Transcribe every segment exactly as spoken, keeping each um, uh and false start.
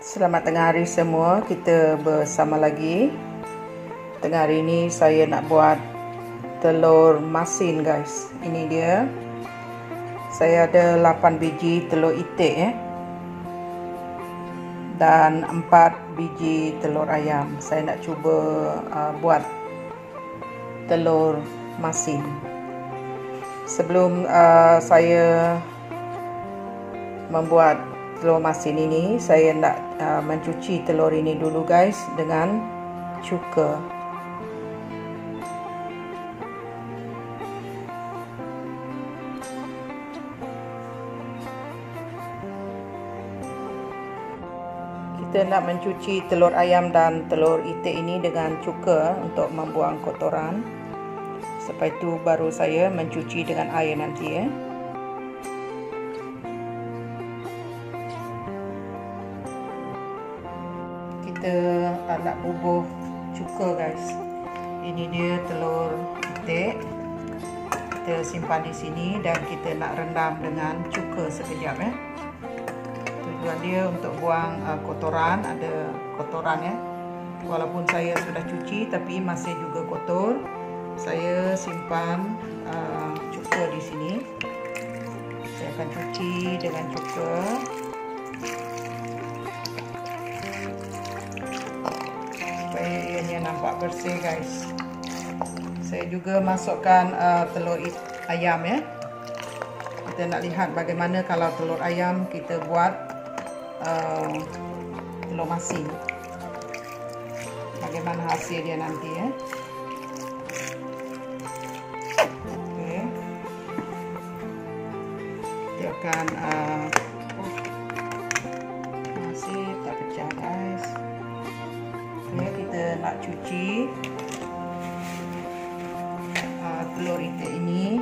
Selamat tengah hari semua, kita bersama lagi. Tengah hari ini saya nak buat telur masin guys. Ini dia. Saya ada lapan biji telur itik eh. Dan empat biji telur ayam. Saya nak cuba uh, buat telur masin. Sebelum uh, saya membuat telur masin ini, saya nak uh, mencuci telur ini dulu guys dengan cuka. Kita nak mencuci telur ayam dan telur itik ini dengan cuka untuk membuang kotoran. Setelah itu baru saya mencuci dengan air nanti eh. Kita nak bubuh cuka guys. Ini dia telur itik. Kita simpan di sini dan kita nak rendam dengan cuka sekejap eh. Tujuan dia untuk buang uh, kotoran, ada kotoran ya. Walaupun saya sudah cuci tapi masih juga kotor. Saya simpan uh, cuka di sini. Saya akan cuci dengan cuka. Supaya ianya nampak bersih guys. Saya juga masukkan uh, telur ayam ya. Kita nak lihat bagaimana kalau telur ayam kita buat uh, telur masin. Bagaimana hasil dia nanti ya. Okey. Kita akan uh, masih tak pecah guys. Okay, kita nak cuci uh, telur itik ini.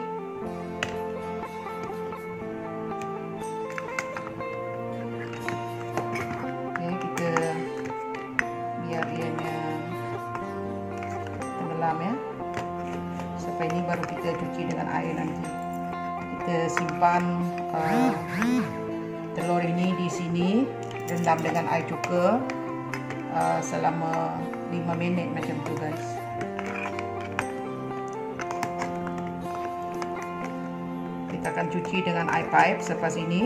Okay, kita biar ianya tenggelam ya. Sampai ini baru kita cuci dengan air nanti. Kita simpan uh, telur ini di sini, rendam dengan air cuka. Uh, selama lima minit macam tu guys. Kita akan cuci dengan air pipe selepas ini.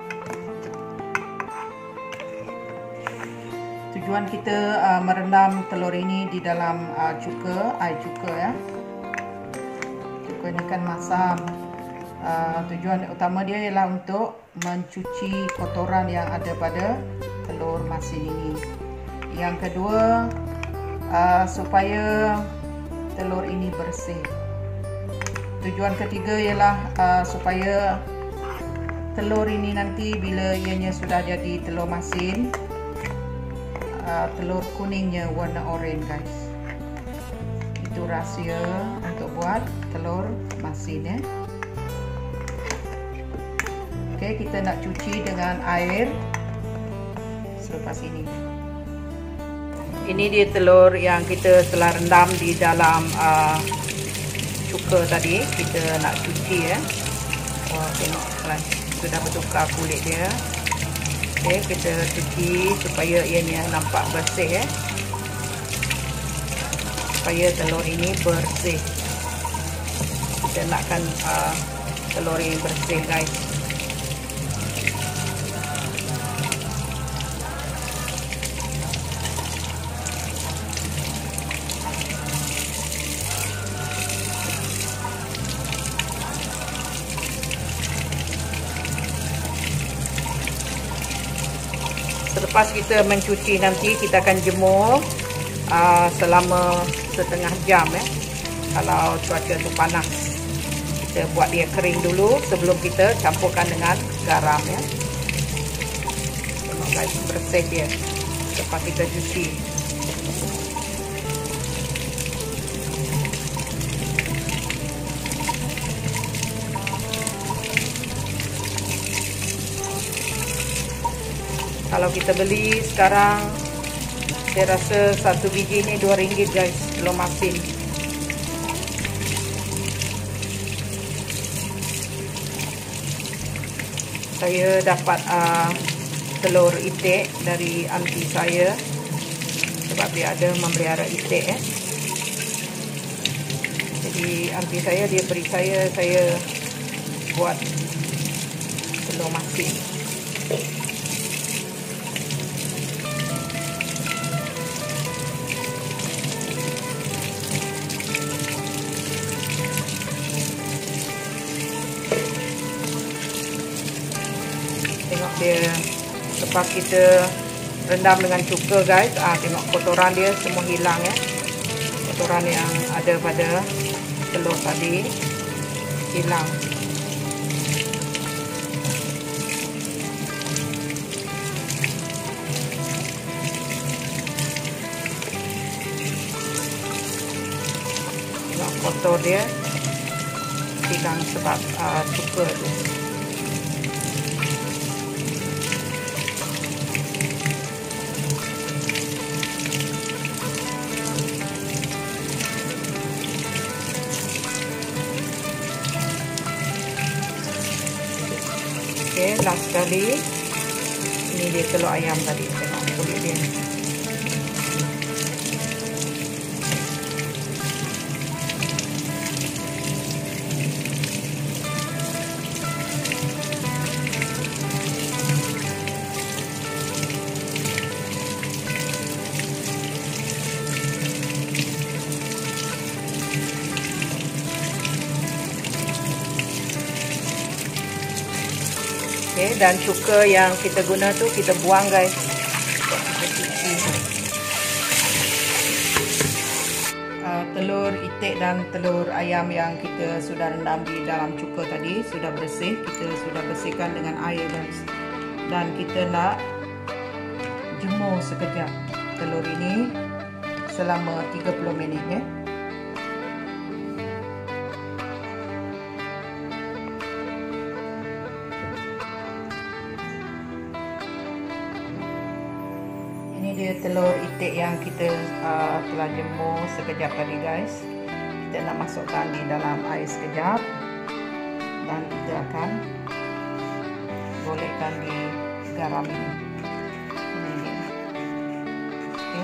Tujuan kita uh, merendam telur ini di dalam uh, cuka, air cuka ya. Cuka ini kan masam. Uh, tujuan utama dia ialah untuk mencuci kotoran yang ada pada telur masin ini. Yang kedua, uh, supaya telur ini bersih. Tujuan ketiga ialah uh, supaya telur ini nanti bila ianya sudah jadi telur masin, uh, telur kuningnya warna oranye guys. Itu rahsia untuk buat telur masin ya. Okey, kita nak cuci dengan air selepas ini. Ini dia telur yang kita telah rendam di dalam uh, cuka tadi. Kita nak cuci ya. Wah, tengok sudah bertukar kulit dia. Okey, kita cuci supaya ianya nampak bersih ya. Supaya telur ini bersih. Kita nakkan uh, telur ini bersih guys. Selepas kita mencuci nanti kita akan jemur uh, selama setengah jam ya. Kalau cuaca tu panas, kita buat dia kering dulu sebelum kita campurkan dengan garam ya. Tengok guys, bersih dia lepas kita cuci. Kalau kita beli sekarang, saya rasa satu biji ni dua ringgit guys, telur masin. Saya dapat uh, telur itik dari aunty saya, sebab dia ada memelihara itik eh. Jadi aunty saya dia beri saya, saya buat telur masin. Tengok dia lepas kita rendam dengan cuka guys, ah tengok kotoran dia semua hilang ya. Kotoran yang ada pada telur tadi hilang. Tengok kotor dia hilang sebab uh, cuka tu. Okay, last sekali. Ini dia telur ayam tadi. Tengok kulit dia. Okay, dan cuka yang kita guna tu kita buang guys. Kita cuci. Uh, telur itik dan telur ayam yang kita sudah rendam di dalam cuka tadi sudah bersih. Kita sudah bersihkan dengan air guys. Dan kita nak jemur sekejap telur ini selama tiga puluh minit ya. Ini dia telur itik yang kita uh, telah jemur sekejap tadi guys. Kita nak masukkan di dalam air sekejap dan kita akan golekkan di garam ini. Ini dia. Okay.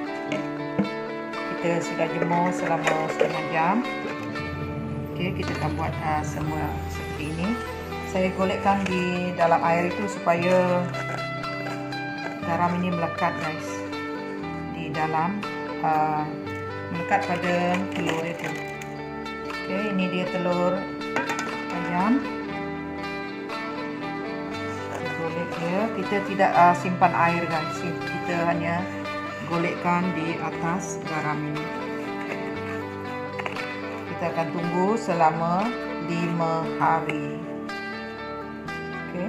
Kita sudah jemur selama setengah jam. Okay, kita akan buat uh, semua seperti ini. Saya golekkan di dalam air itu supaya garam ini melekat guys di dalam uh, melekat pada telur itu. Okey, ini dia telur ayam. Kita golek dia. Kita tidak uh, simpan air guys. Kita hanya golekkan di atas garam ini. Kita akan tunggu selama lima hari. Okey.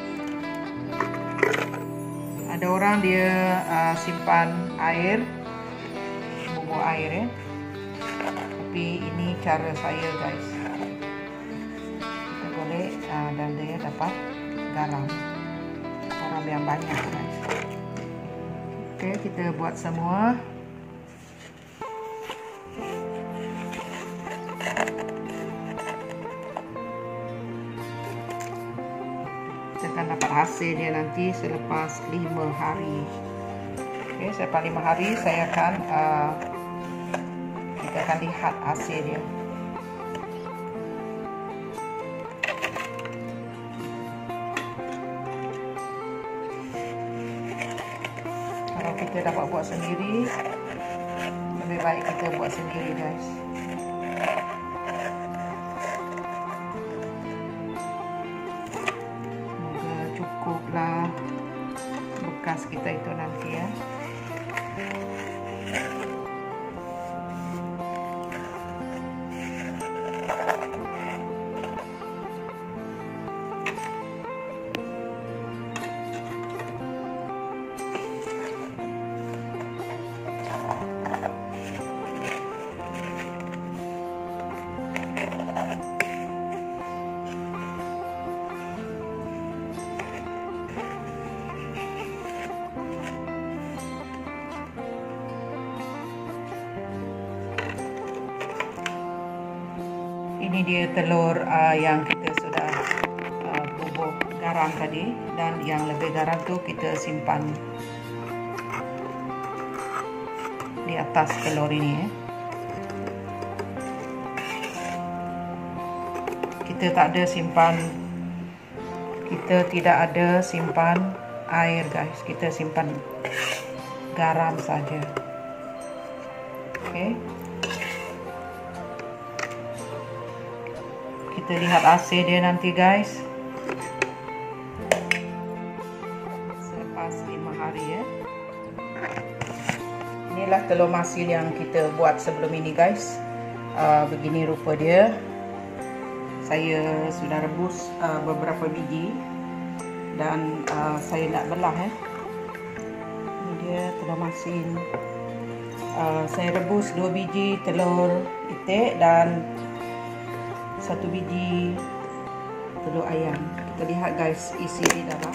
Ada orang dia uh, simpan air, bubur air ya. Tapi ini cara saya guys. Kita golek uh, dan dia dapat garam. Garam yang banyak guys. Okey, kita buat semua. Kita akan dapat hasil dia nanti selepas lima hari. Okey, selepas lima hari saya akan uh, kita akan lihat hasil dia. Kalau kita dapat buat sendiri, lebih baik kita buat sendiri guys. Cukuplah bekas kita itu nanti ya. Ini dia telur uh, yang kita sudah uh, bubur garam garam tadi, dan yang lebih garam tu kita simpan di atas telur ini ya. Kita tak ada simpan, kita tidak ada simpan air guys, kita simpan garam saja. Oke, kita lihat hasil dia nanti guys, selepas lima hari ya. Inilah telur masin yang kita buat sebelum ini guys. Uh, begini rupa dia. Saya sudah rebus uh, beberapa biji dan uh, saya nak belah ya. Ini dia telur masin. Uh, saya rebus dua biji telur itik dan satu biji telur ayam. Kita lihat guys isi di dalam.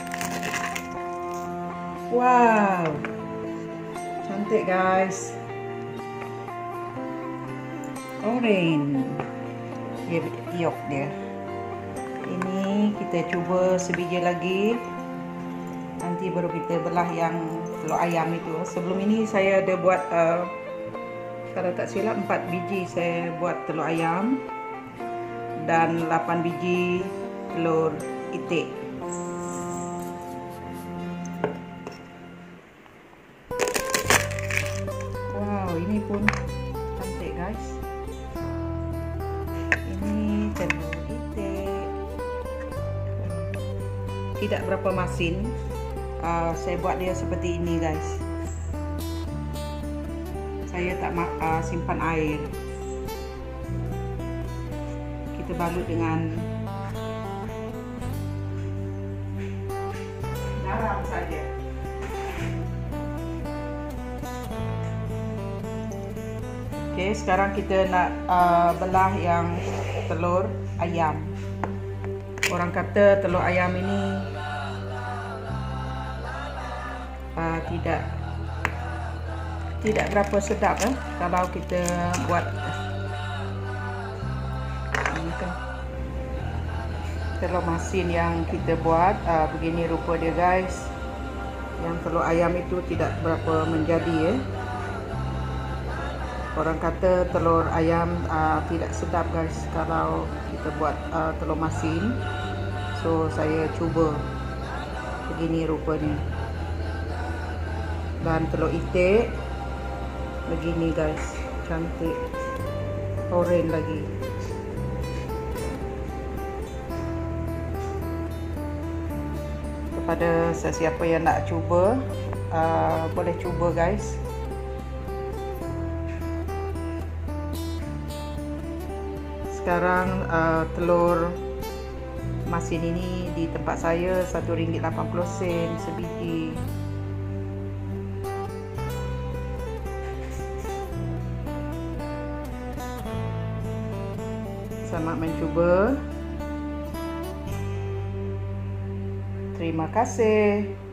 Wow, cantik guys, orange dia yolk dia. Ini kita cuba sebiji lagi, nanti baru kita belah yang telur ayam itu. Sebelum ini saya ada buat uh, kalau tak silap empat biji saya buat telur ayam dan lapan biji telur itik. Wow, ini pun cantik guys. Ini telur itik, tidak berapa masin. Uh, saya buat dia seperti ini guys. Saya tak uh, simpan air. Kita balut dengan garam saja. Okey, sekarang kita nak uh, belah yang telur ayam. Orang kata telur ayam ini uh, tidak tidak berapa sedap eh, kalau kita buat ini kan telur masin yang kita buat. Uh, begini rupa dia guys. Yang telur ayam itu tidak berapa menjadi eh. Orang kata telur ayam uh, tidak sedap guys kalau kita buat uh, telur masin. So saya cuba begini rupanya. Dan telur itik begini guys, cantik, orange lagi. Kepada sesiapa yang nak cuba, uh, boleh cuba guys. Sekarang uh, telur masin ini di tempat saya satu ringgit lapan puluh sen sebiji. Selamat mencuba. Terima kasih.